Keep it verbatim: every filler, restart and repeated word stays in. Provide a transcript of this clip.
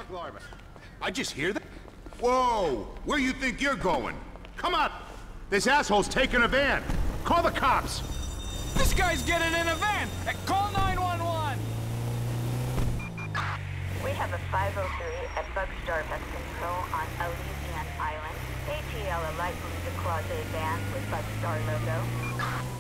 alarm. I just hear that. Whoa! Where you think you're going? Come on! This asshole's taking a van! Call the cops! This guy's getting in a van! Call nine one one! We have a five oh three at Bugstars at control on Elysian Island. A T L a light blue closet van with Bugstar logo.